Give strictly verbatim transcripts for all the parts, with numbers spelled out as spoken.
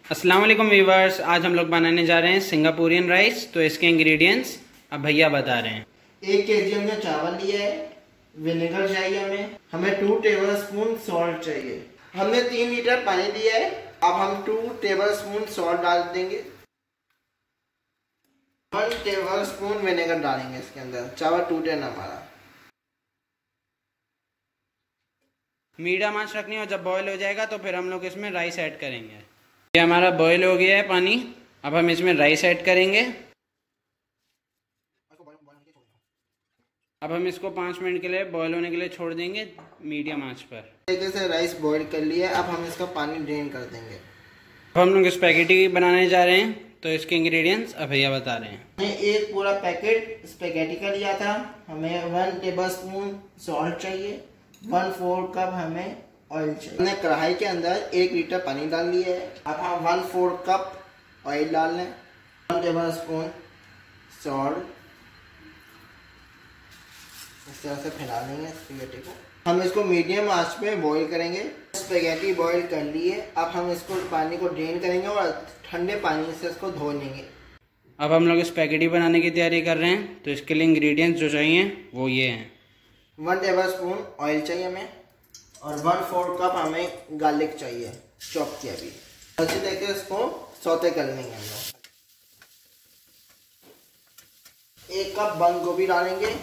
अस्सलाम वालेकुम व्यूवर्स, आज हम लोग बनाने जा रहे हैं सिंगापुरियन राइस। तो इसके इंग्रेडिएंट्स अब भैया बता रहे हैं। एक के जी हमने चावल लिया है, विनेगर चाहिए हमें हमें टू टेबल स्पून सॉल्ट चाहिए। हमने तीन लीटर पानी लिया है। अब हम टू टेबल स्पून सॉल्ट डाल देंगे, वन टेबल स्पून विनेगर डालेंगे इसके अंदर, चावल टूटे ना हमारा। मीडियम आंच रखनी है और जब बॉईल हो जाएगा तो फिर हम लोग इसमें राइस ऐड करेंगे। ये हमारा बॉईल हो गया है पानी, अब हम इसमें राइस ऐड करेंगे। अब हम इसको पाँच मिनट के लिए बॉईल होने के लिए छोड़ देंगे मीडियम आंच पर। तरीके से राइस बॉईल कर लिया, अब हम इसका पानी ड्रेन कर देंगे। अब हम लोग स्पैगेटी बनाने जा रहे हैं, तो इसके इंग्रेडिएंट्स अब भैया बता रहे हैं। हमने एक पूरा पैकेट स्पैगेटी का लिया था। हमें वन टेबल स्पून सॉल्ट चाहिए, वन फोर कप हमें ऑयल चाहिए। हमने कढ़ाई के अंदर एक लीटर पानी डाल लिया है। अब हम वन फोर कप ऑयल डाल लें, वन टेबल स्पून सॉल्ट, इस तरह से फैला लेंगे स्पैगेटी को। हम इसको मीडियम आंच में बॉईल करेंगे। स्पैगेटी बॉईल कर लिए, अब हम इसको पानी को ड्रेन करेंगे और ठंडे पानी से इसको धो लेंगे। अब हम लोग स्पैगेटी बनाने की तैयारी कर रहे हैं, तो इसके लिए इंग्रेडिएंट्स जो चाहिए वो ये हैं। वन टेबल स्पून ऑयल चाहिए हमें और वन फोर कप हमें गार्लिक चाहिए, चॉप किया भी। अच्छी तरीके से इसको सौते कर लेंगे हम लोग। एक कप बंद गोभी डालेंगे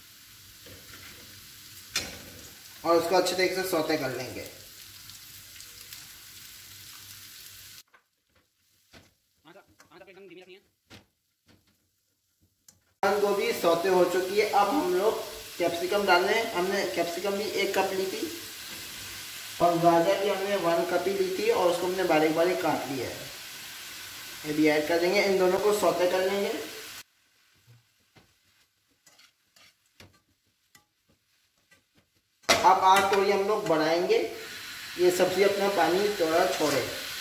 और उसको अच्छे तरीके से सौते कर लेंगे। बंद गोभी सौते हो चुकी है। अब हम लोग कैप्सिकम डालने हैं। हमने कैप्सिकम भी एक कप ली थी और गाजर भी हमने वन कप ही ली थी और उसको हमने बारीक बारीक काट लिया है, ये भी ऐड कर देंगे। इन दोनों को सौते कर लेंगे। अब आग थोड़ी हम लोग बढ़ाएंगे, ये सब्जी अपना पानी थोड़ा छोड़े।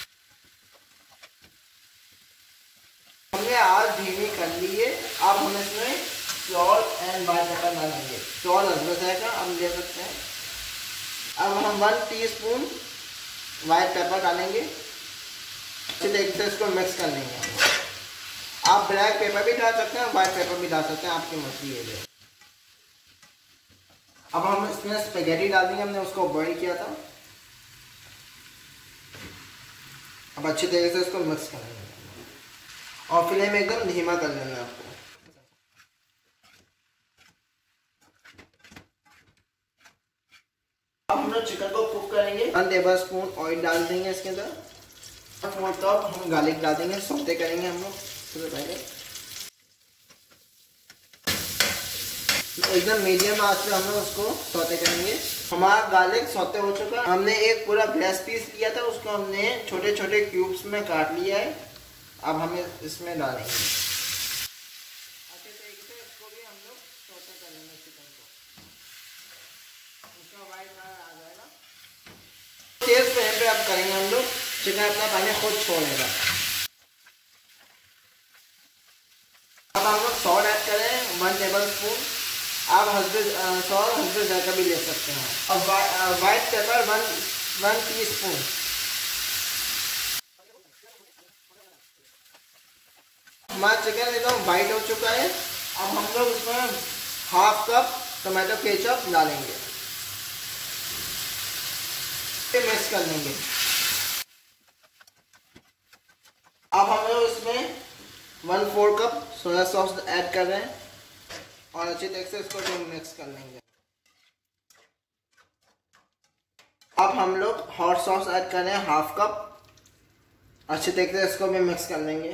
हमने आग धीमी कर ली है। अब हम इसमें सॉल्ट एंड वाइट पेपर डालेंगे। सॉल्ट हल्का जाएगा, हम ले सकते हैं। अब हम वन टीस्पून वाइट पेपर डालेंगे, अच्छे तरीके से इसको मिक्स कर लेंगे। आप ब्लैक पेपर भी डाल सकते हैं, वाइट पेपर भी डाल सकते हैं, आपकी मर्जी है। अब हम इसमें स्पैगेटी डाल देंगे, हमने उसको बॉईल किया था। अब अच्छी तरीके से इसको मिक्स कर लेंगे और फ्लेम एकदम धीमा कर लेंगे आपको। अब हम लोग चिकन को कुक करेंगे। वन टेबल स्पून ऑयल डाल देंगे इसके अंदर, फोर कप हम गार्लिक डाल देंगे, सौते करेंगे हम लोग सबसे पहले। एकदम मीडियम आंच पे हम लोग उसको सौते करेंगे। हमारा गार्लिक सौते हो चुका है। हमने एक पूरा ब्रेस्ट पीस लिया था, उसको हमने छोटे छोटे क्यूब्स में काट लिया है। अब हमें इसमें डालेंगे अच्छे तरीके से, इसको भी हम लोग सौते करेंगे चिकन को, उसका वाइट कलर आ जाएगा। तेज फ्लेम पे अब करेंगे हम लोग, चिकन अपना पानी खुद छोड़ेगा। अब हम लोग सॉल्ट ऐड करें, वन टेबल स्पून। आप हल्दी सॉल्ट हल्दी जायका भी ले सकते हैं। अब white pepper one one teaspoon. हमारा चिकन एकदम वाइट हो चुका है। अब हम लोग उसमें हाफ कप टमाटो केचप डालेंगे, मिक्स कर लेंगे। अब हम लोग इसमें one four cup soya sauce add कर रहे हैं और अच्छी तरीके से इसको भी मिक्स कर लेंगे। अब हम लोग हॉट सॉस ऐड कर रहे हैं हाफ कप, अच्छी तरीके से इसको भी मिक्स कर लेंगे।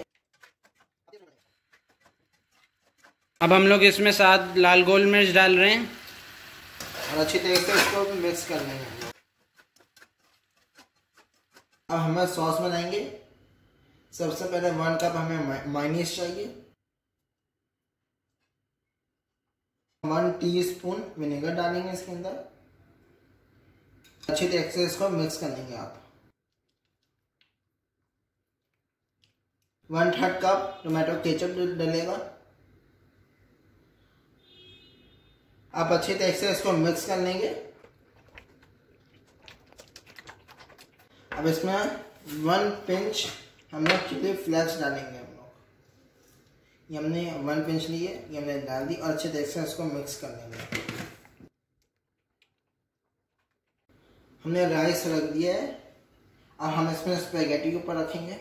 अब हम लोग इसमें सात लाल गोल मिर्च डाल रहे हैं और अच्छी तरीके से इसको भी मिक्स कर लेंगे। अब हमें सॉस बनाएंगे। सबसे पहले वन कप हमें मायोनीज चाहिए, वन टीस्पून विनेगर डालेंगे इसके अंदर, अच्छी तरीके से इसको मिक्स कर लेंगे आप। One third cup tomato ketchup डलेगा। आप अच्छी तरीके से इसको मिक्स कर लेंगे। अब इसमें वन पिंच हम लोग चिली फ्लेक्स डालेंगे। हम लोग ये हमने वन पिंच लिए, ये हमने डाल दी और अच्छे तरीके से इसको मिक्स कर लेंगे। हमने राइस रख दिया है और हम इसमें स्पैगेटी के ऊपर रखेंगे।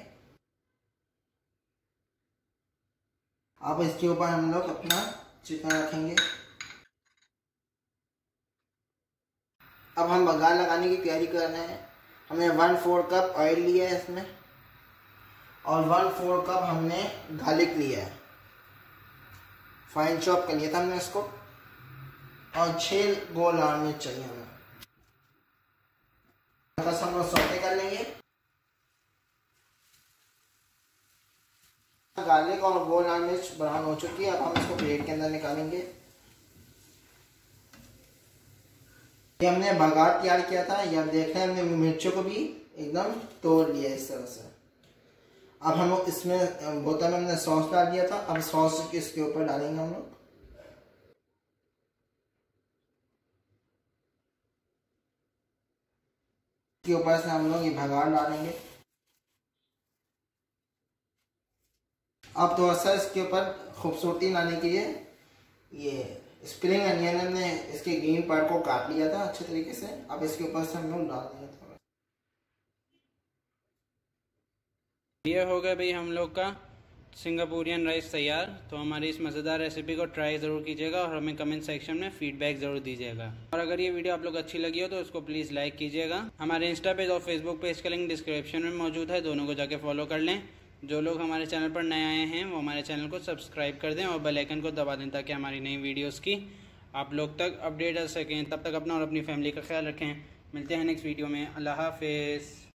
अब इसके ऊपर हम लोग अपना चिकन रखेंगे। अब हम बघार लगाने की तैयारी कर रहे हैं। हमने वन फोर कप ऑयल लिया है इसमें और वन फोर कप हमने गार्लिक लिया है, फाइन चॉप कर लिया था हमने इसको, और छह गोल लाल मिर्च चाहिए हमें। बस हम लोग सौते कर लेंगे। गार्लिक और गोल लाल मिर्च ब्राउन हो चुकी है। अब हम इसको प्लेट के अंदर निकालेंगे। ये हमने बघार तैयार किया था, ये आप देख रहे हैं हमने मिर्चों को भी एकदम तोड़ लिया इस तरह से। अब हम लोग इसमें बोतल में हमने सॉस डाल दिया था, अब सॉस इसके ऊपर डालेंगे हम लोग। इसके ऊपर से हम लोग ये बघार डालेंगे। अब थोड़ा सा इसके ऊपर खूबसूरती लाने के लिए ये स्प्रिंग अनियन हमने इसके ग्रीन पार्ट को काट लिया था अच्छे तरीके से। अब इसके ऊपर से हम लोग डाल देंगे थोड़ा। ये हो गया भाई हम लोग का सिंगापुरियन राइस तैयार। तो हमारी इस मज़ेदार रेसिपी को ट्राई ज़रूर कीजिएगा और हमें कमेंट सेक्शन में फीडबैक ज़रूर दीजिएगा। और अगर ये वीडियो आप लोग अच्छी लगी हो तो उसको प्लीज़ लाइक कीजिएगा। हमारे इंस्टा पेज और फेसबुक पेज का लिंक डिस्क्रिप्शन में मौजूद है, दोनों को जाके फॉलो कर लें। जो लोग हमारे चैनल पर नए आए हैं वो हमारे चैनल को सब्सक्राइब कर दें और बेल आइकन को दबा दें ताकि हमारी नई वीडियोस की आप लोग तक अपडेट आ सकें। तब तक अपना और अपनी फैमिली का ख्याल रखें। मिलते हैं नेक्स्ट वीडियो में। अल्लाह हाफिज़।